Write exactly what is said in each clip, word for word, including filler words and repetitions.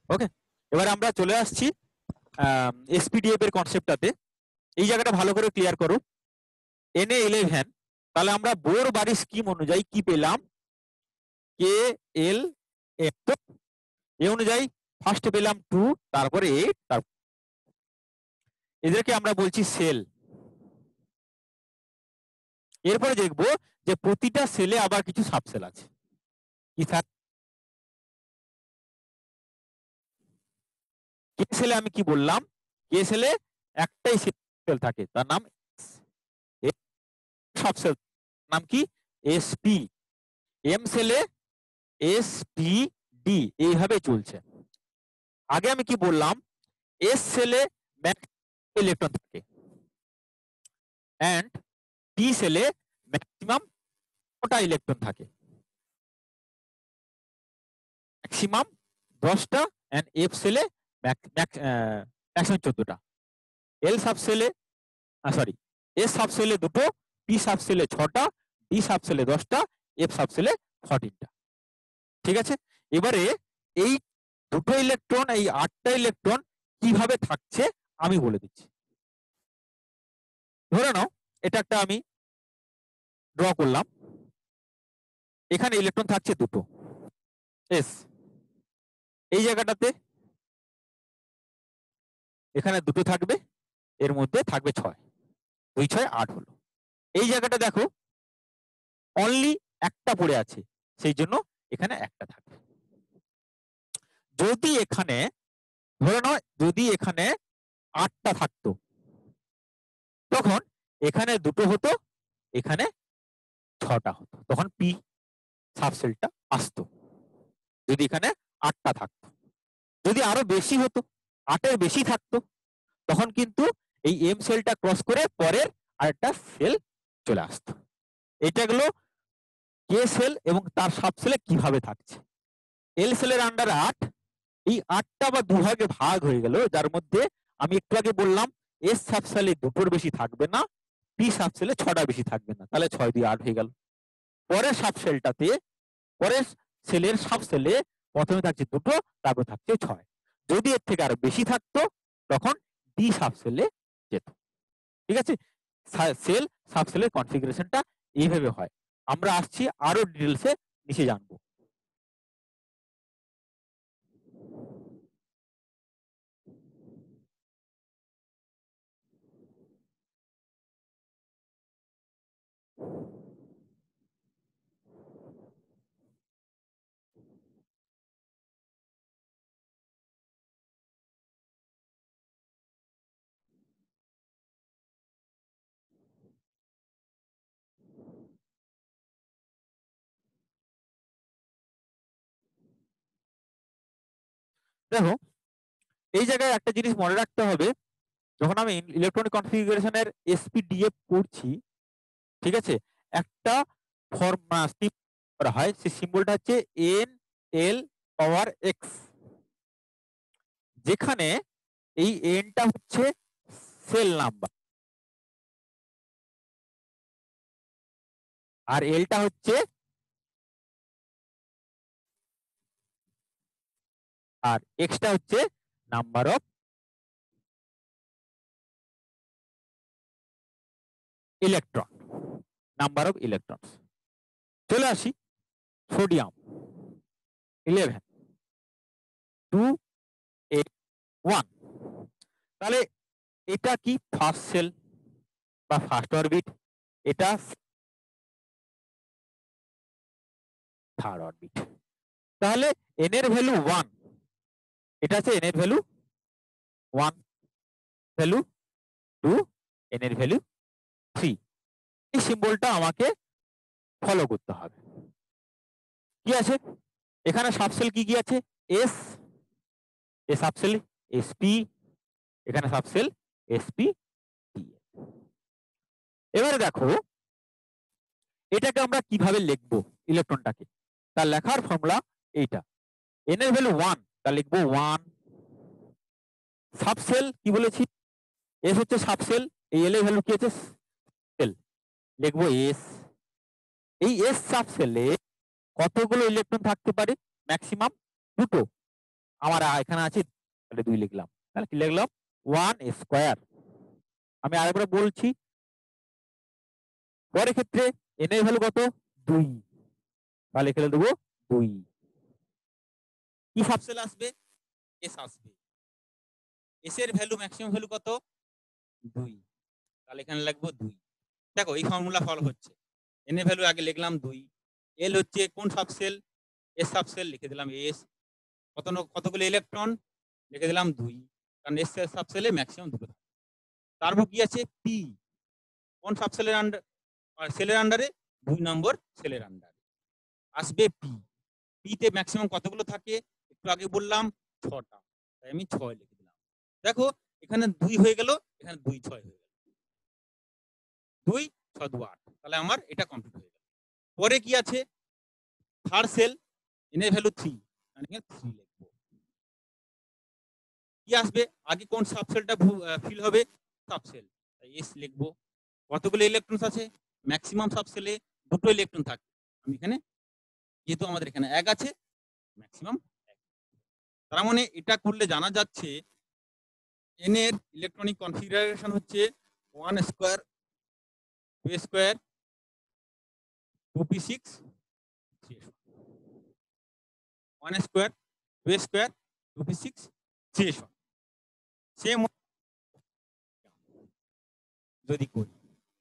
ওকে, এবারে আমরা চলে আসছি এসপিডিএফ এর কনসেপ্টটাতে। এই জায়গাটা ভালো করে ক্লিয়ার করো। এন এ ইলেভেন, তাহলে আমরা বোর বাড়ি স্কিম অনুযায়ী কি পেলাম? কে এল এম, তো এ অনুযায়ী ফার্স্টে পেলাম টু, তারপরে এইট, তারপর এদেরকে আমরা বলছি সেল। এরপরে দেখবো যে প্রতিটা সেলে আবার কিছু সাবসেল আছে। কি থাকে? কে সেলে আমি কি বললাম? কে সেলে একটাই সেল থাকে, তার নাম সাবসেল, নাম কি? এসপি। এম সেলে এস পি ডি, এইভাবে চলছে। আগে আমি কি বললাম? এস সেলে ম্যাক্সিমাম ইলেকট্রন থাকে এন্ড পি সেলে ম্যাক্সিমাম কটা ইলেকট্রন থাকে? ম্যাক্সিমাম দশটা এন্ড এফ সেলে ম্যাক্সিমাম চোদ্দটা। এল সাব সেলে সরি এস সাব সেলে দুটো, পি সাব সেলে ছটা, ডি সাব সেলে দশটা, এফ সাব সেলে ফোরটিনটা। ঠিক আছে, এবারে এই দুটো ইলেকট্রন, এই আটটা ইলেকট্রন কিভাবে থাকছে আমি বলে দিচ্ছি। ধরে নাও এটা একটা আমি ড্র করলাম, এখানে ইলেকট্রন থাকছে দুটো এস, এই জায়গাটাতে এখানে দুটো থাকবে, এর মধ্যে থাকবে ছয়, দুই ছয় আট হলো। এই জায়গাটা দেখো অনলি একটা পড়ে আছে, সেই জন্য এখানে একটা থাকবে। যদি এখানে ধরে নাও যদি এখানে আটটা থাকতো, তখন এখানে দুটো হতো, এখানে ছটা হতো, তখন পি সাবসেলটা আসতো। যদি এখানে আটটা থাকতো, যদি আরো বেশি হতো, আটের বেশি থাকতো, তখন কিন্তু এই এম সেলটা ক্রস করে পরের আরেকটা সেল চলে আসতো। এটা গেল কে সেল এবং তার সাবসেলে কিভাবে থাকছে। এল সেলের আন্ডারে আট, এই আটটা বা দুভাগে ভাগ হয়ে গেল, যার মধ্যে আমি একটু আগে বললাম এস সাবসেলে দুটোর বেশি থাকবে না, পি সাবসেলে ছটা বেশি থাকবে না, তাহলে ছয় দিয়ে আট হয়ে গেল। পরের সাবসেলটাতে, পরের সেলের সাবসেলে প্রথমে থাকছে দুটো, তারপর থাকছে ছয়। যদি এর থেকে আরো বেশি থাকতো, তখন ডি সাবসেলে যেত। ঠিক আছে, সেল সাবসেলের কনফিগারেশনটা এইভাবে হয়। আমরা আসছি আরো ডিটেলসে নিচে জানবো। দেখো এই জায়গায় একটা জিনিস মনে রাখতে হবে, যখন আমি ইলেকট্রনিক কনফিগারেশনের এসপিডিএফ করছি, ঠিক আছে, একটা ফর্ম করা হয়, সেই সিম্বলটা হচ্ছে এন এল পাওয়ার এক্স, যেখানে এই এনটা হচ্ছে সেল নাম্বার আর এলটা হচ্ছে আর এক্সটা হচ্ছে number of electron, number of electron. চলে আসি sodium eleven, two eight one, তাহলে এটা কি ফার্স্ট সেল বা ফার্স্ট অরবিট, এটা থার্ড অরবিট। তাহলে এন এর ভ্যালু ওয়ান, এটা আছে এন এর value one, value two, n এর ভ্যালু থ্রি। এই সিম্বলটা আমাকে ফলো করতে হবে। কি আছে এখানে সাবসেল, কি কি আছে? এস, এ সাবসেল এসপি, এখানে সাবসেল এসপি ডি। এবারে দেখো এটাকে আমরা কিভাবে লিখবো ইলেকট্রনটাকে, তার লেখার ফর্মুলা এইটা। এন এর ভ্যালু ওয়ান, তা লিখবো ওয়ান। সাবসেল কি বলেছি? এস হচ্ছে সাবসেল, এই এল এর ভ্যালু কি আছে? সেল, লিখবো এস। এই এস সাবসেলে কতগুলো ইলেকট্রন থাকতে পারে? ম্যাক্সিমাম দুটো, আমার এখানে আছে তাহলে দুই লিখলাম, তাহলে কি লিখলাম ওয়ান স্কোয়ার। আমি আরেকবার বলছি, পরের ক্ষেত্রে এন এর ভ্যালু কত দুই, তাহলে এখানে দেবো দুই। কি সাবসেল আসবে এস আসবে, এস এর ভ্যালু ম্যাক্সিমাম ভ্যালু কত দুই, তাহলে এখানে লিখবো দুই। দেখো এই ফর্মুলা ফলো হচ্ছে, এন এর ভ্যালু আগে লিখলাম দুই, এল হচ্ছে কোন সাবসেল এস সাবসেল, লিখে দিলাম এস, কত কতগুলো ইলেকট্রন লিখে দিলাম দুই, কারণ এস সাবসেলে ম্যাক্সিমাম দুটো থাকে। তারপর কি আছে পি, কোন সাবসেলের আন্ডার সেলের আন্ডারে দুই নম্বর সেলের আন্ডারে আসবে পি, পিতে ম্যাক্সিমাম কতগুলো থাকে একটু আগে বললাম ছটা, তাই আমি ছয় লিখে দিলাম। দেখো এখানে দুই হয়ে গেল, এখানে দুই ছয় হয়ে গেল, দুই ছয় দু আট, তাহলে আমার এটা কমপ্লিট হয়ে গেল। পরে কি আছে থার্ড সেল এন এর ভ্যালু থ্রি, থ্রি লিখবো। কি আসবে আগে কোন সাবসেলটা ফিল হবে সাবসেল, তাই এস লিখবো। কতগুলো ইলেকট্রন আছে ম্যাক্সিমাম সাবসেলে দুটো ইলেকট্রন থাকে, আমি এখানে যেহেতু আমাদের এখানে এক আছে ম্যাক্সিমাম এক, তার মানে এটা করলে জানা যাচ্ছে এন এর ইলেকট্রনিক কনফিগারেশন হচ্ছে one square two square two p six three s one, one square two square two p six three s one. Same যদি করি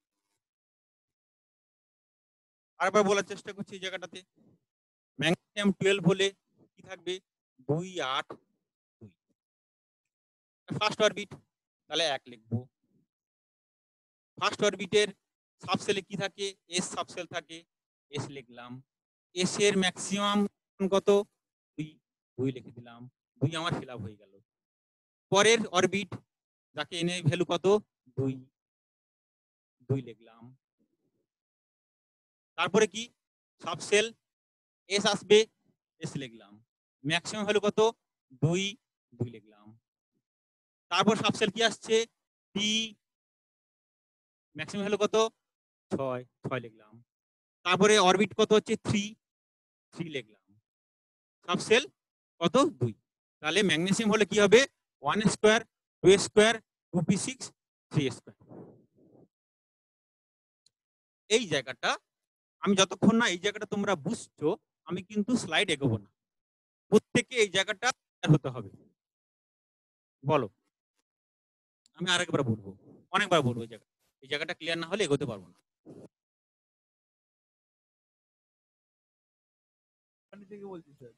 আরেকবার বলার চেষ্টা করছি, এই জায়গাটাতে ম্যাগনেসিয়াম টুয়েলভ হলে কি থাকবে দুই আট দুই, ফার্স্ট অরবিট তাহলে এক লিখবো। ফার্স্ট অরবিটের সাবসেলে কি থাকে এস সাবসেল থাকে, এস লিখলাম। এস এর ম্যাক্সিমাম কত দুই, দুই লিখে দিলাম, দুই আমার ফিল আপ হয়ে গেল। পরের অরবিট যাকে এনে ভ্যালু কত দুই, দুই লিখলাম। তারপরে কি সাবসেল এস আসবে, এস লিখলাম। ম্যাক্সিমাম ভ্যালু কত দুই, দুই লিখলাম। তারপর সাবসেল কি আসছে পি, ম্যাক্সিমাম ভ্যালু কত ছয়, ছয় লিখলাম। তারপরে অরবিট কত হচ্ছে থ্রি, থ্রি লিখলাম। সাবসেল কত দুই, তাহলে ম্যাগনেসিয়াম হলে কি হবে one square two square two p six three square. এই জায়গাটা আমি যতক্ষণ না এই জায়গাটা তোমরা বুঝছো আমি কিন্তু স্লাইড এগোবো না, প্রত্যেকে এই জায়গাটা হতে হবে। বলো আমি আরেকবার বলবো, অনেকবার বলবো, এই জায়গা এই জায়গাটা ক্লিয়ার না হলে এগোতে পারবো না। থেকে বলছি স্যার।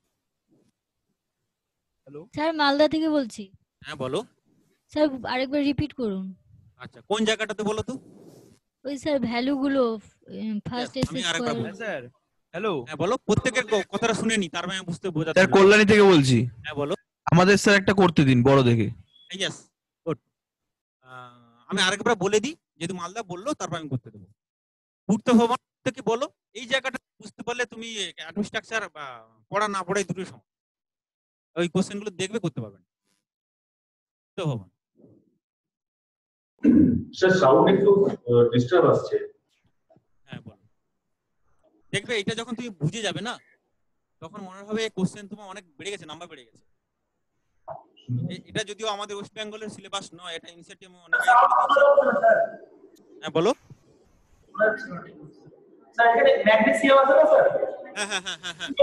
হ্যালো স্যার মালদা থেকে বলছি। হ্যাঁ বলো। স্যার আরেকবার রিপিট করুন। আচ্ছা কোন জায়গাটাতে বলো তো? ওই স্যার ভ্যালুগুলো ফার্স্ট এস আমি আরেকবার স্কয়ার। বলছি স্যার হ্যালো হ্যাঁ বলো, প্রত্যেকের কথাটা শুনে নি তার মানে বুঝতে বোঝাতে। স্যার কল্যাণী থেকে বলছি। হ্যাঁ বলো। আমাদের স্যার একটা করতে দিন বড় দেখে। Yes good. আমি আরেকবার বলে দিই, যেহেতু মালদা বললো তারপর আমি করতে দেবো। পূর্ত ভবন থেকে বলো, এই জায়গাটা বুঝতে পারলে তুমি অ্যাটমিক স্ট্রাকচার বা পড়া না পড়াই দুটোই সমান, ওই কোশ্চেনগুলো দেখবে করতে পারবেন। পূর্ত ভবন স্যার সাউন্ড একটু ডিস্টার্ব আসছে। হ্যাঁ বলো। দেখবে এটা যখন তুমি বুঝে যাবে না তখন মনে হবে কোশ্চেন তোমার অনেক বেড়ে গেছে, নাম্বার বেড়ে গেছে। এটা যদিও আমাদের ওয়েস্ট বেঙ্গলের সিলেবাস নয়, এটা ইনসেটিভ অনেক। হ্যাঁ বলো। স্যার এখানে ম্যাগনেসিয়াম আছে না স্যার? হ্যাঁ হ্যাঁ হ্যাঁ হ্যাঁ হ্যাঁ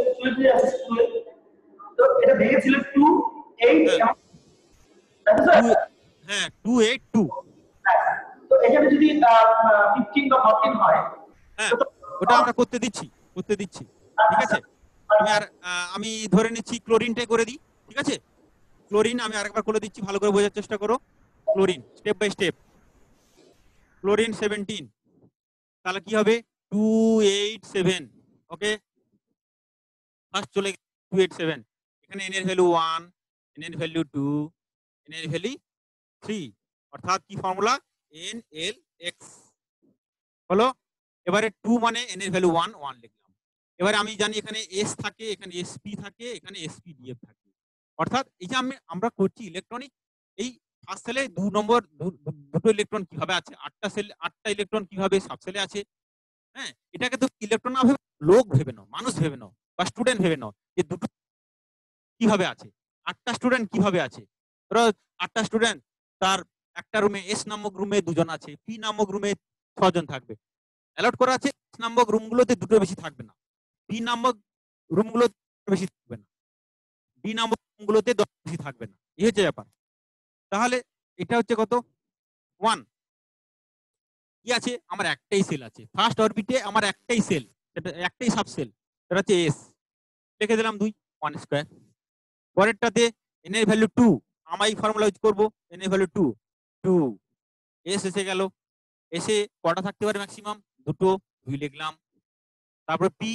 তো এটা দেখেছিল টু এইট, তাই তো স্যার? হ্যাঁ টু এইট টু। তো এখানে যদি ফিফটিন বা ফোরটিন হয়, হ্যাঁ ওটা আমরা করতে দিচ্ছি, করতে দিচ্ছি, ঠিক আছে। আমি আর আমি ধরে নিচ্ছি ক্লোরিনটাই করে দিই, ঠিক আছে। ক্লোরিন আমি আরেকবার করে দিচ্ছি, ভালো করে বোঝার চেষ্টা করো। Chlorine step by step. Chlorine seventeen, তাহলে কি হবে two eight seven. Okay first চলে টু এইট সেভেন, এখানে এন এর ভ্যালু ওয়ান, এন এর ভ্যালু টু, এন এর ভ্যালু থ্রি, অর্থাৎ কি ফর্মুলা এন এল এক্স হলো। এবারে টু মানে এন এর ভ্যালু ওয়ান, ওয়ান লিখলাম। এবারে আমি জানি এখানে এস থাকে, এখানে এসপি থাকে, এখানে এসপি ডিএফ থাকে, অর্থাৎ এই যে আমি আমরা করছি ইলেকট্রনিক, এই ফার্স্ট সেলে দু নম্বর দুটো ইলেকট্রন কিভাবে আছে, আটটা সেল আটটা ইলেকট্রন কিভাবে সাব সেলে আছে। হ্যাঁ এটাকে তো ইলেকট্রন না ভেবে লোক ভেবে নাও, মানুষ ভেবে নাও বা স্টুডেন্ট ভেবে নাও যে দুটো কিভাবে আছে। আটটা স্টুডেন্ট কিভাবে আছে? ধরো আটটা স্টুডেন্ট, তার একটা রুমে এস নামক রুমে দুজন আছে, পি নামক রুমে ছজন থাকবে। অ্যালট করা আছে এস নামক রুমগুলোতে দুটো বেশি থাকবে না, পি নামক রুমগুলো বেশি থাকবে না, ডি নামক রুমগুলোতে দশ বেশি থাকবে না। এই হচ্ছে ব্যাপার। তাহলে এটা হচ্ছে কত? ওয়ান। কি আছে? আমার একটাই সেল আছে ফার্স্ট অরবিটে, আমার একটাই সেল, সেটা একটাই সাবসেল, সেটা হচ্ছে এস। লিখে দিলাম দুই, ওয়ান স্কোয়ার। পরেরটাতে এন এর ভ্যালু টু, আমি ফর্মুলা ইউজ করবো, এন এর ভ্যালু টু, টু এস এসে গেল। এসে কটা থাকতে পারে ম্যাক্সিমাম? দুটো, দুই লিখলাম। তারপর পি,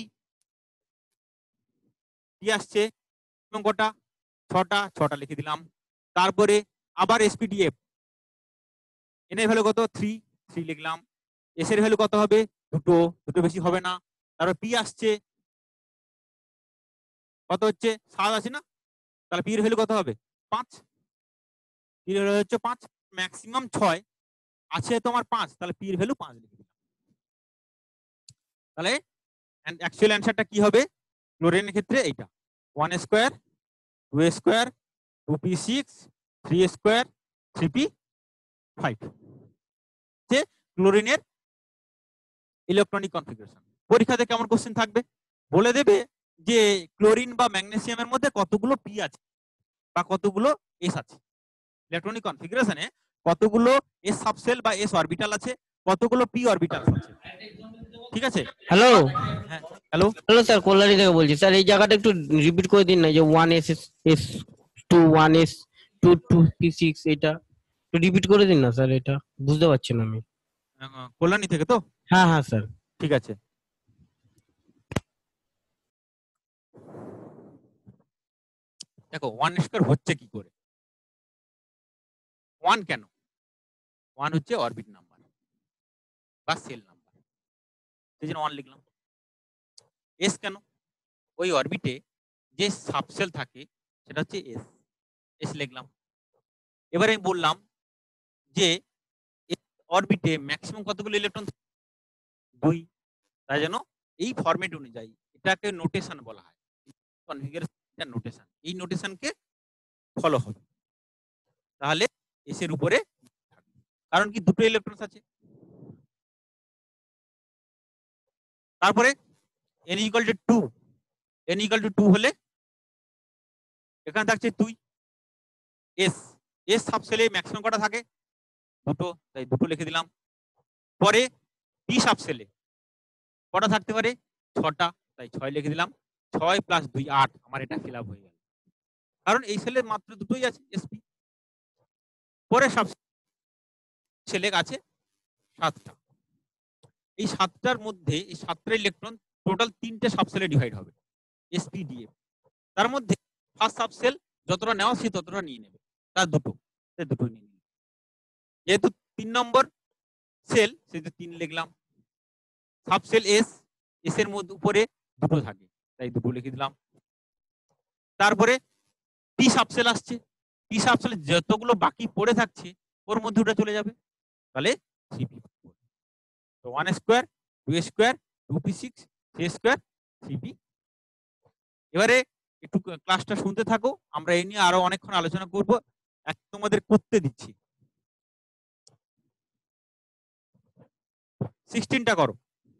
পি আসছে এবং কটা? ছটা, ছটা লিখে দিলাম। তারপরে আবার এসপিডিএফ, এন এর ভ্যালু কত? থ্রি, থ্রি লিখলাম। এস এর ভ্যালু কত হবে? দুটো, দুটো বেশি হবে না। তারপর পি আসছে কত হচ্ছে? সাত আছে না? তাহলে পি এর ভ্যালু কত হবে? পাঁচ। পি এর ভ্যালু হচ্ছে পাঁচ, ম্যাক্সিমাম ছয়, আছে তোমার পাঁচ, তাহলে পি এর ভ্যালু পাঁচ লিখে দিলাম। তাহলে অ্যাকচুয়াল অ্যান্সারটা কি হবে ক্লোরিনের ক্ষেত্রে? এইটা one square, two square, two p six, three square, three p five. যে ক্লোরিনের ইলেকট্রনিক কনফিগারেশন। পরীক্ষাতে কেমন কোশ্চেন থাকবে? বলে দেবে যে ক্লোরিন বা ম্যাগনেসিয়ামের মধ্যে কতগুলো পি আছে বা কতগুলো এস আছে, ইলেকট্রনিক কনফিগারেশনে কতগুলো এস সাবসেল বা এস অরবিটাল আছে, কতগুলো পি অরবিটাল আছে। ঠিক আছে? হ্যালো হ্যাঁ, হ্যালো। হ্যালো স্যার, কল্যাণী থেকে বলছি স্যার। এই জায়গাটা একটু রিপিট করে দিন না, যে one s s two one s two two p six, এটা একটু রিপিট করে দিন না স্যার, এটা বুঝতে পারছি না আমি। কল্যাণী থেকে তো? হ্যাঁ হ্যাঁ স্যার। ঠিক আছে। দেখো ওয়ান স্কোয়ার হচ্ছে কি করে? ওয়ান কেন? ওয়ান হচ্ছে অরবিট নাম্বার বা সেল নাম্বার, সেই জন্য ওয়ান লিখলাম। এস কেন? ওই অরবিটে যে সাবসেল থাকে সেটা হচ্ছে এস, এস লিখলাম। এবারে আমি বললাম যে অরবিটে ম্যাক্সিমাম কতগুলো ইলেকট্রন? দুই। তাই জন্য এই ফরম্যাট অনুযায়ী এটাকে নোটেশন বলা হয়, কনফিগারেশন নোটেশন। এই নোটেশনকে ফলো হবে, তাহলে এস এর উপরে থাকবে। কারণ কি দুটো ইলেকট্রন আছে। তারপরে n equal to two, n equal to two হলে এখানে থাকছে দুই। এস, এস সাবসেলে ম্যাক্সিমাম কটা থাকে? দুটো, তাই দুটো লিখে দিলাম। পরে পি সাবসেলে কটা থাকতে পারে? ছটা, তাই ছয় লিখে দিলাম। ছয় প্লাস দুই, আট। আমার এটা ফিল আপ হয়ে গেল, কারণ এই সেলে মাত্র দুটোই আছে এসপি। পরে সাবসেলে আছে সাতটা। এই সাতটার মধ্যে এই সাতটা ইলেকট্রন টোটাল তিনটে সাবসেলে ডিভাইড হবে, এসপি ডিএফ। তার মধ্যে ফার্স্ট সাবসেল যতটা নেওয়া সে ততটা নিয়ে নেবে, তার দুটো, সে দুটো নিয়ে নেবে। যেহেতু তিন নম্বর সেল, সেহেতু তিন লিখলাম। সাবসেল এস, এস এর মধ্যে উপরে দুটো থাকে, তাই দুটো লিখে দিলাম। তারপরে পি সাবসেল আসছে, পি সাবসেল যতগুলো বাকি পড়ে থাকছে ওর মধ্যে ওটা চলে যাবে, তাহলে থ্রি পি। তো one square, two square, two p six, three square, three p. এবারে একটু ক্লাসটা শুনতে থাকো, আমরা এই নিয়ে আরো অনেকক্ষণ আলোচনা করব। এক তোমাদের করতে দিচ্ছি। সিক্সটিনটা করো।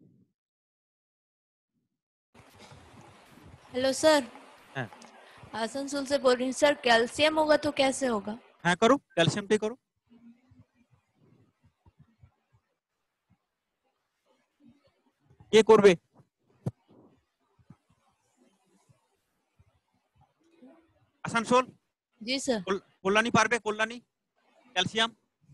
Hello sir. हाँ। आसनसोल से बोल रही हूँ सर। कैल्शियम होगा तो कैसे होगा? হ্যাঁ করো, ক্যালসিয়ামটাই করো। কে করবে? আসানসোল? जी सर। কল্যাণী পারবে? কল্যাণী ক্যালসিয়াম?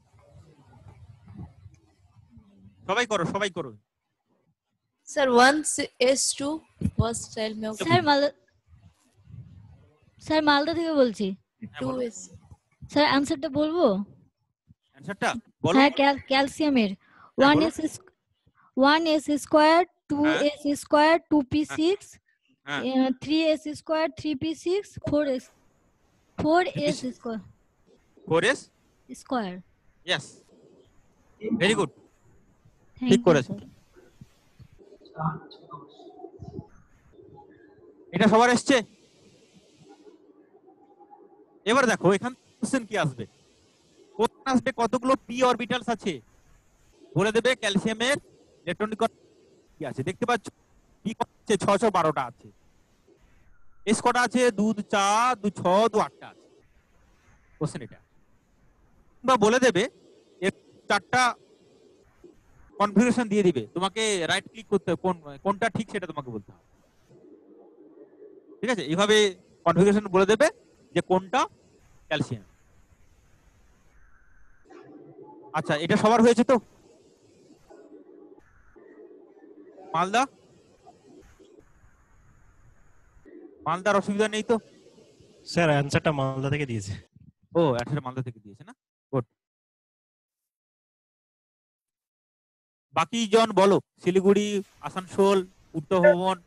সবাই করো, সবাই করো। Sir one s two first shell में होगा। স্যার মালদা স্যার মালদা থেকে বলছি। To S. স্যার অ্যানসারটা বলবো? অ্যানসারটা বলো। হ্যাঁ, ক্যালসিয়ামের ওয়ান বলো। S one s square, two হ্যাঁ। S square, two p six, হ্যাঁ, three s square, three p six, four s four s square four s square. Yes, very good, Thank ঠিক you, করেছো। sir. এটা সবার এসছে? এবার দেখো এখান কোশ্চেন কি আসবে, কোশ্চেন আসবে কতগুলো পি অরবিটালস আছে, বলে দেবে ক্যালসিয়ামের ইলেকট্রনিক কি আছে। দেখতে পাচ্ছ পি আছে ছশো বারোটা আছে, এস কটা আছে, দু দু চার দু ছ দু আটটা আছে। কোশ্চেন এটা, বা বলে দেবে এর চারটা কনফিগারেশন দিয়ে দিবে, তোমাকে রাইট ক্লিক করতে হবে, কোন কোনটা ঠিক সেটা তোমাকে বলতে হবে। ঠিক আছে, এইভাবে কনফিগারেশন বলে দেবে যে কোনটা ক্যালসিয়াম। আচ্ছা, এটা সবার হয়েছে তো? মালদা, মালদার অসুবিধা নেই তো? স্যার অ্যানসারটা মালদা থেকে দিয়েছে। ও অ্যান্সার মালদা থেকে দিয়েছে না, গুড। বাকি জন বলো, শিলিগুড়ি, আসানসোল, উত্তর ভবন।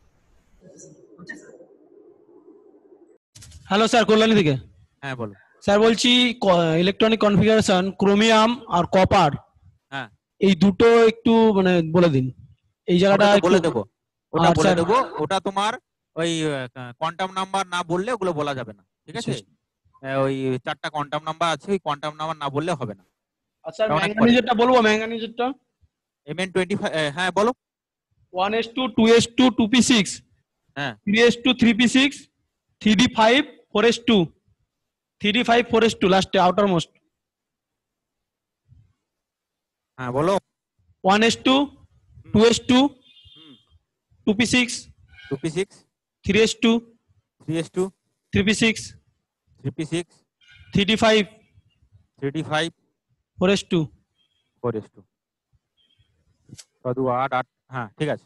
হ্যালো স্যার, কল্যাণী থেকে। হ্যাঁ বলো। স্যার বলছি ইলেকট্রনিক কনফিগারেশন ক্রোমিয়াম আর কপার, হ্যাঁ এই দুটো একটু মানে বলে দিন এই জায়গাটা ওটা তো একটু। বলে দেবো, ওটা আর বলে স্যার- দেবো। ওটা তোমার ওই কোয়ান্টাম নাম্বার না বললে ওগুলো বলা যাবে না, ঠিক আছে? আহ, ওই চারটা কোয়ান্টাম নাম্বার আছে, ওই কোয়ান্টাম নাম্বার না বললে হবে না। আচ্ছা অনেক পরে। ম্যাঙ্গানিজেরটা বলবো, ম্যাঙ্গানিজেরটা এম এন টোয়েন্টি ফাইভ, হ্যাঁ বলো। One s two two s two two p six হ্যাঁ three s two three p six three d five four s two three d five four s two লাস্টে outermost. হ্যাঁ বলো। One s two two s two two p six two p six three s two three s two three p six three p six three d five three d five four s two. Four s two দু আট আট, হ্যাঁ ঠিক আছে।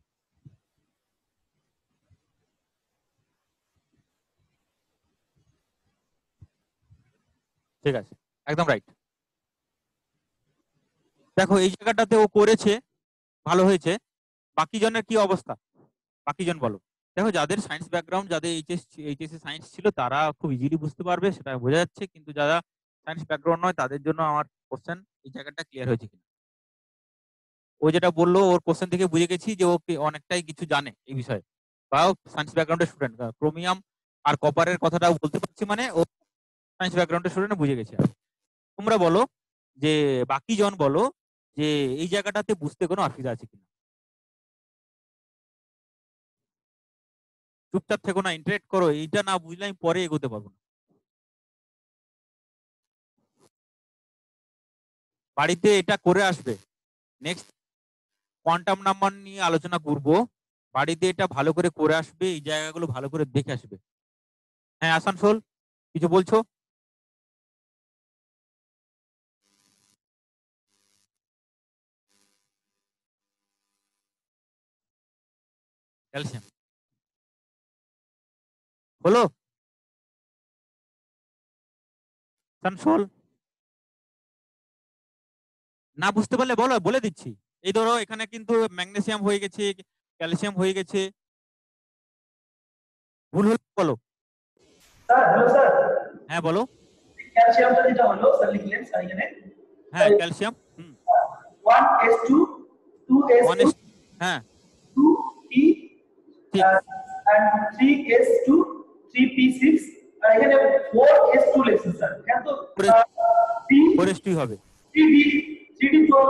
ঠিক আছে, একদম right. দেখো এই জায়গাটাতে ও করেছে, ভালো হয়েছে। বাকি জনের কি অবস্থা, বাকি জন বলো। দেখো যাদের সায়েন্স ব্যাকগ্রাউন্ড, যাদের এইচএস এইচএসসি সায়েন্স ছিল তারা খুব ইজিলি বুঝতে পারবে, সেটা বোঝা যাচ্ছে। কিন্তু যারা সায়েন্স ব্যাকগ্রাউন্ড নয় তাদের জন্য আমার কোশ্চেন এই জায়গাটা ক্লিয়ার হয়েছে কিনা। ও যেটা বললো ওর কোশ্চেন থেকে বুঝে গেছি যে ও অনেকটাই কিছু জানে এই বিষয়ে, বা সায়েন্স ব্যাকগ্রাউন্ডের স্টুডেন্ট। ক্রোমিয়াম আর কপারের কথাটা বলতে পারছি মানে ও সায়েন্স ব্যাকগ্রাউন্ডের স্টুডেন্ট বুঝে গেছে। তোমরা বলো যে বাকি জন বলো যে এই জায়গাটাতে বুঝতে কোনো অসুবিধা আছে কিনা। চুপচাপ থেকো না, ইন্টারেক্ট করো। এইটা না বুঝলে আমি পরে এগোতে পারবো না। বাড়িতে এটা করে আসবে। নেক্সট কোয়ান্টাম নাম্বার নিয়ে আলোচনা করব, বাড়িতে এটা ভালো করে করে আসবে, এই জায়গাগুলো ভালো করে দেখে আসবে। হ্যাঁ আসানসোল, কিছু বলছো? ক্যালসিয়াম বলো। আসানসোল না বুঝতে পারলে বলো, বলে দিচ্ছি। এই ধরো এখানে কিন্তু ম্যাগনেসিয়াম হয়ে গেছে, ক্যালসিয়াম হয়ে গেছে, ভুল হলে বলো। স্যার হ্যালো স্যার, হ্যাঁ বলো। ক্যালসিয়ামটা যেটা হলো স্যার লিখলেন স্যার এখানে হ্যাঁ ক্যালসিয়াম হুম one s two two s one two s হ্যাঁ টু পি ঠিক and three s two three p six আর এখানে ফোর এস টু লিখছেন স্যার। এখানে তো ফোর এস টু হবে, থ্রি ডি থ্রি ডি তো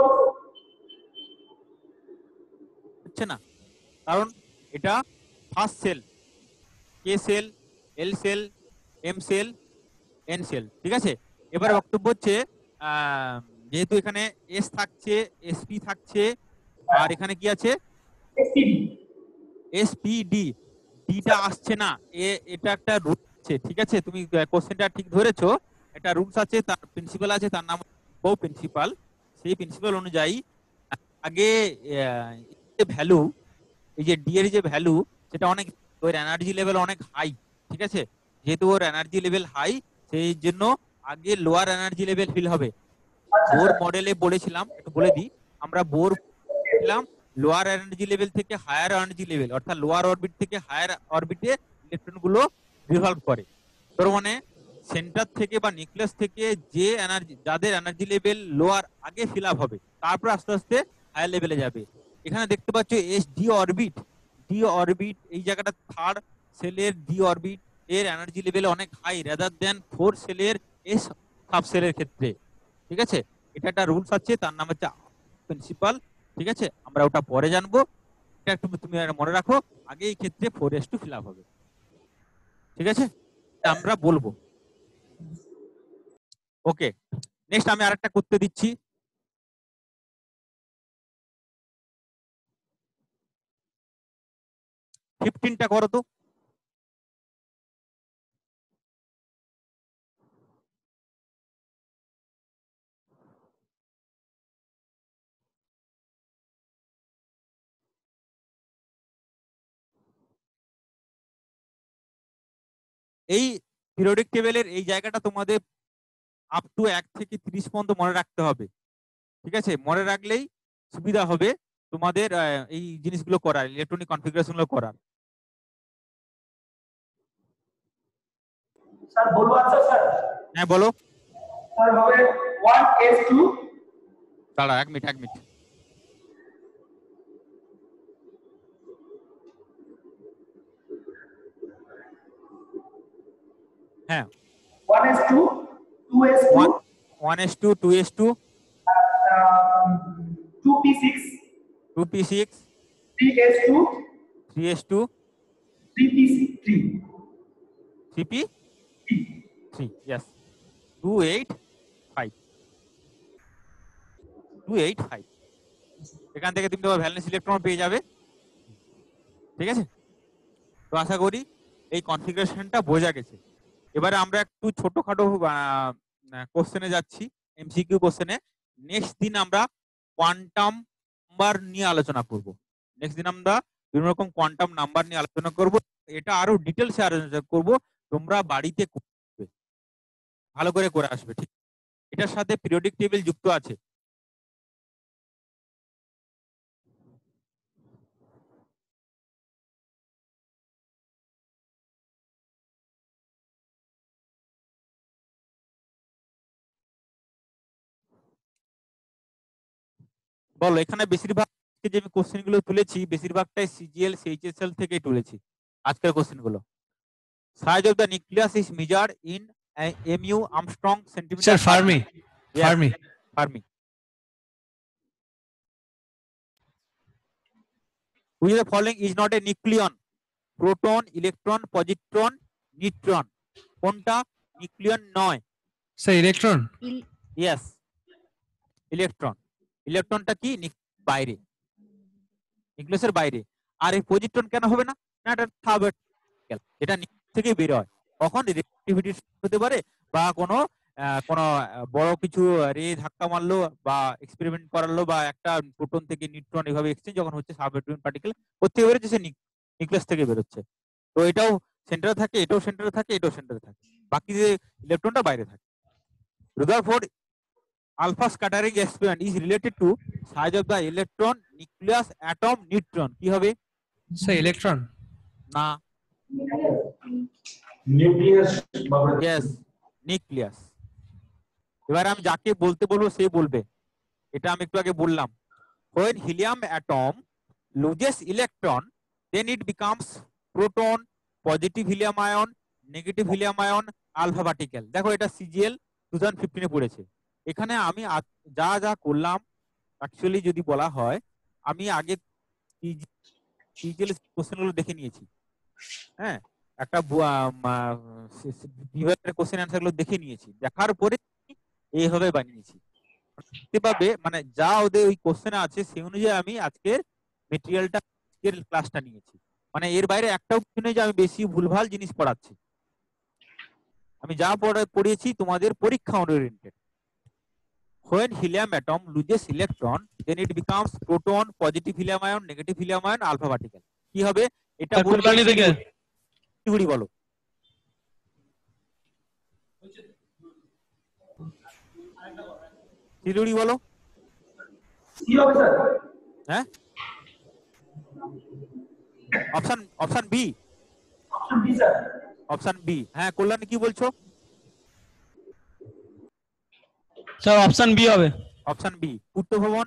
হচ্ছে না, কারণ এটা first shell, K shell, L shell, M shell, N shell, ঠিক আছে। এবার বক্তব্য হচ্ছে আহ, যেহেতু এখানে এস থাকছে, এসপি থাকছে, আর এখানে কি আছে এসপিডি এসপিডি, ডিটা আসছে না, এ এটা একটা রুল আছে, ঠিক আছে। তুমি কোশ্চেনটা ঠিক ধরেছো, একটা রুলস আছে, তার প্রিন্সিপাল আছে, তার নাম কো প্রিন্সিপাল। সেই প্রিন্সিপাল অনুযায়ী আগে ভ্যালু, এই যে ডি এর যে ভ্যালু সেটা অনেক, ওর এনার্জি লেভেল অনেক হাই, ঠিক আছে। যেহেতু ওর এনার্জি লেভেল হাই, সেই জন্য আগে লোয়ার এনার্জি লেভেল ফিল হবে। বোর মডেলে বলেছিলাম, একটু বলে দিই, আমরা বোর দিলাম লোয়ার এনার্জি লেভেল থেকে হায়ার এনার্জি লেভেল, অর্থাৎ লোয়ার অরবিট থেকে হায়ার অরবিটে ইলেকট্রন গুলো রিভলভ করে। তার মানে সেন্টার থেকে বা নিউক্লিয়াস থেকে যে এনার্জি, যাদের এনার্জি লেভেল লোয়ার আগে ফিল আপ হবে, তারপর আস্তে আস্তে হায়ার লেভেলে যাবে। এখানে দেখতে পাচ্ছ s d orbit, d orbit এই জায়গাটা থার্ড সেলের ডি অরবিট, এর এনার্জি লেভেল অনেক হাই রাদার দেন ফোর সেলের এস সাব সেলের ক্ষেত্রে। ঠিক আছে, এটা একটা রুলস আছে, তার নাম হচ্ছে প্রিন্সিপাল। ঠিক আছে, আমরা ওটা পরে জানবো, এটা একটু তুমি মনে রাখো। আগে এই ক্ষেত্রে four s two fill up হবে। ঠিক আছে, আমরা বলবো। ওকে, নেক্সট আমি আরেকটা করতে দিচ্ছি। ফিফটিনটা করো তো। এই পিরিয়ডিক টেবিলের এই জায়গাটা তোমাদের আপ টু এক থেকে ত্রিশ পর্যন্ত মনে রাখতে হবে। ঠিক আছে, মনে রাখলেই সুবিধা হবে তোমাদের এই জিনিসগুলো করার, ইলেকট্রনিক কনফিগারেশন গুলো করার। স্যার বলবো আনসার স্যার? হ্যাঁ বলো। স্যার হবে ওয়ান এস টু। দাঁড়া এক মিনিট এক মিনিট হ্যাঁ one s two, two s two, one s two, two s two, two p six, two p six, three s two, three s two, three p three, three p three, yes, two eight five, two eight five. এখান থেকে তুমি তোমার valence electron পেয়ে যাবে। ঠিক আছে, তো আশা করি এই কনফিগারেশনটা বোঝা গেছে। এবারে আমরা একটু ছোটখাটো কোশ্চেনে যাচ্ছি, এমসিকিউ কোশ্চেনে। নেক্সট দিন আমরা কোয়ান্টাম নাম্বার নিয়ে আলোচনা করব। নেক্সট দিন আমরা বিভিন্ন রকম কোয়ান্টাম নাম্বার নিয়ে আলোচনা করব। এটা আরো ডিটেলসে আলোচনা করব, তোমরা বাড়িতে করবে, ভালো করে করে আসবে। ঠিক, এটার সাথে পিরিয়ডিক টেবিল যুক্ত আছে। বলো, এখানে বেশিরভাগ যে আমি কোশ্চেন গুলো তুলেছি বেশিরভাগটাই সিজিএল সিএইচএসএল থেকে তুলেছি আজকের কোশ্চেন গুলো। Size of the nucleus is measured in amu angstrom centimetre. Sir fermi fermi fermi which of the following is not a nucleon? Proton, electron, positron, neutron. কোনটা নিউক্লিয়ন নয়? Sir electron. Yes, electron. ইলেকট্রনটা কি বাইরে, নিউক্লিয়াসের বাইরে। আর এই positron কেন হবে না? না, এটা সাবঅ্যাটমিক্যাল, এটা নিউক্লিয়াস থেকে বের হয়। কখন রিঅ্যাক্টিভিটি হতে পারে, বা কোনো কোনো বড় কিছু রে ধাক্কা মারলো বা এক্সপেরিমেন্ট করালো, বা একটা প্রোটন থেকে নিউট্রন এভাবে এক্সচেঞ্জ যখন হচ্ছে, সাবঅ্যাটমিক পার্টিকেল কোথেকে বেরোচ্ছে? সে নিউক্লিয়াস থেকে বেরোচ্ছে। তো এটাও সেন্টারে থাকে, এটাও সেন্টারে থাকে, এটাও সেন্টারে থাকে, বাকি যে ইলেকট্রনটা বাইরে থাকে। Rutherford alpha scattering experiment is related to size of the electron, nucleus, atom, neutron. কি হবে? Sir electron. না, নিউক্লিয়াস। yes, nucleus. এবার আমি যাকে বলতে বলবো সে বলবে। এটা আমি একটু আগে বললাম, when helium atom loses electron then it becomes proton, positive helium ion, negative helium ion, alpha particle। দেখো এটা সিজিএল টু থাউজেন্ড ফিফটিন এ পড়েছে। এখানে আমি যা যা করলাম অ্যাকচুয়ালি যদি বলা হয়, আমি আগে সিজিএল কোশ্চেনগুলো দেখে নিয়েছি। হ্যাঁ, একটা বিভাগের কোশ্চেন অ্যান্সার গুলো দেখে নিয়েছি, দেখার পরে এইভাবে বানিয়েছি। দেখতে পাবে মানে যা ওদের ওই কোশ্চেনে আছে সেই অনুযায়ী আমি আজকের মেটেরিয়ালটা, আজকের ক্লাসটা নিয়েছি। মানে এর বাইরে একটাও কিছু নেই যে আমি বেশি ভুলভাল জিনিস পড়াচ্ছি। আমি যা পড়িয়েছি তোমাদের পরীক্ষা oriented. When helium atom loses electron then it becomes proton, positive helium ion, negative helium ion, alpha particle। কি হবে এটা কল্যাণী থেকে শিলিগুড়ি বলো। শিলিগুড়ি বলো। কি হবে স্যার? হ্যাঁ, option option B. Option B sir. Option B, হ্যাঁ। কল্যাণী কি বলছো? স্যার অপশন বি হবে। Option B. পূর্ত ভবন,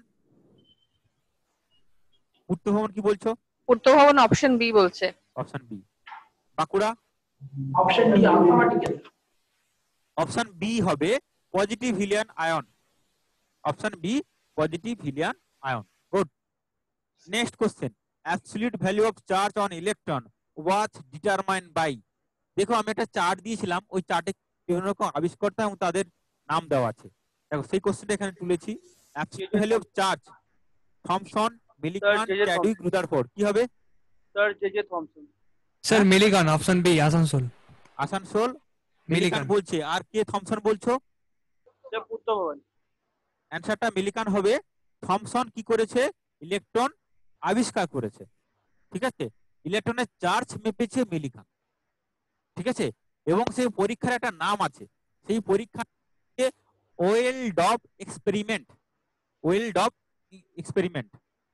পূর্ত ভবন কি বলছো? পূর্ত ভবন অপশন বি বলছে। Option B. Bankura? Option D alpha particle. Option B হবে positive helium ion. Option B positive helium ion. Good. Next question, absolute value of charge on electron was determined by. দেখো আমি একটা chart দিয়েছিলাম, ওই চার্টে বিভিন্ন রকম আবিষ্কর্তা এবং তাদের নাম দেওয়া আছে। দেখো সেই কোশ্চেনটা এখানে তুলেছি। Absolute value of charge Thomson, Millikan, Chadwick, Rutherford. কি হবে? Sir J J Thomson. Sir, Milligan, option B, Asansol. Asansol Millikan Millikan. বলছে, আর কে থমসন বলছো? স্যার পূর্ত ভবন। অ্যানসারটা মিলিকান হবে। থমসন কি করেছে? ইলেকট্রন আবিষ্কার করেছে। ঠিক আছে, ইলেকট্রনের চার্জ মেপেছে মিলিকান। ঠিক আছে, এবং সেই পরীক্ষার একটা নাম আছে, সেই পরীক্ষা oil drop experiment. Oil drop experiment.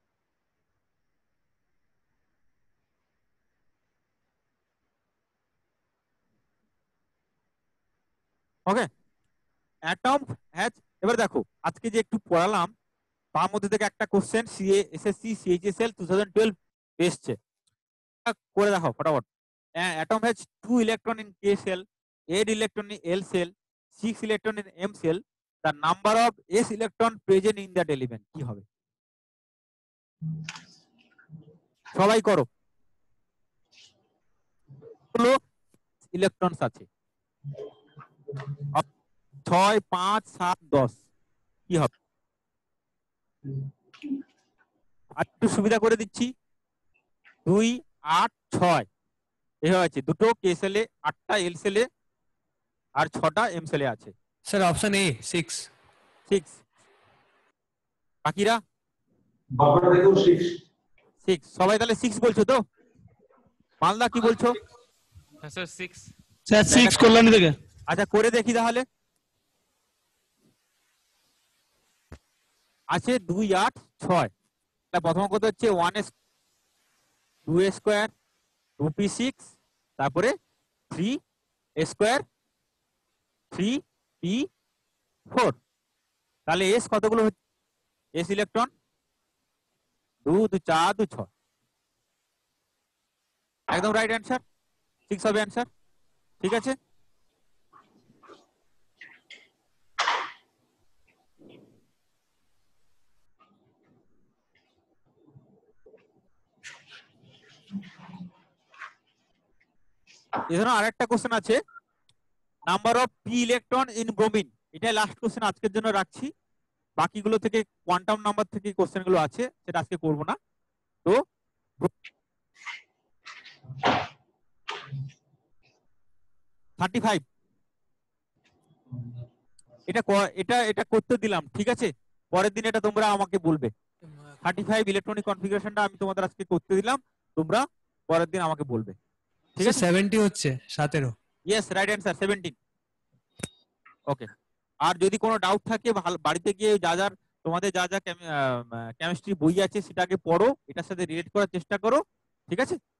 Okay, atom has, এবার দেখো আজকে যে একটু পড়ালাম তার মধ্যে থেকে একটা question CA SSC CHSL two thousand twelve এসছে, করে দেখো ফটাফট। Atom has two electron in K shell, eight electron in L cell, six electron in M cell. The number of S electron present in that element কি হবে? সবাই করো। হলো electrons আছে ছয়, পাঁচ, সাত, দশ। কি হবে? আর একটু সুবিধা করে দিচ্ছি, দুই, আট, ছয় এভাবে আছে। দুটো কে সেলে, আটটা এল সেলে, আর ছটা এম সেলে আছে। Sir, option A, six. Six. বাকিরা বাবার দেখো সিক্স। সিক্স। সবাই তাহলে সিক্স বলছো তো? মালদা কি বলছো? Sir six. Sir six Kalyani থেকে। আচ্ছা করে দেখি তাহলে। আছে দুই, আট, ছয়। প্রথম কথা হচ্ছে ওয়ান এস টু এ স্কোয়ার, টু পি সিক্স, তারপরে থ্রি এ স্কোয়ার, থ্রি পি ফোর। তাহলে এস কতগুলো হচ্ছে? এস ইলেকট্রন দু, দু চার, দু ছয়। একদম রাইট অ্যান্সার, সিক্স হবে অ্যান্সার। ঠিক আছে, এখানে আরেকটা কোশ্চেন আছে, number of p electron in bromine. এটাই লাস্ট কোশ্চেন আজকের জন্য রাখছি। বাকিগুলো থেকে কোয়ান্টাম নাম্বার থেকে কোশ্চেন গুলো আছে, সেটা আজকে করব না। তো থার্টি ফাইভ, এটা এটা এটা করতে দিলাম। ঠিক আছে, পরের দিন এটা তোমরা আমাকে বলবে। থার্টি ফাইভ ইলেকট্রনিক কনফিগারেশনটা আমি তোমাদের আজকে করতে দিলাম, তোমরা পরের দিন আমাকে বলবে। ঠিক Sir, আছে, seventy হচ্ছে সতেরো। Yes right answer seventeen. Okay, আর যদি কোনো ডাউট থাকে বাড়িতে গিয়ে যা যা তোমাদের যা যা কেমিস্ট্রি বই আছে সেটাকে পড়ো, এটার সাথে রিলেট করার চেষ্টা করো। ঠিক আছে।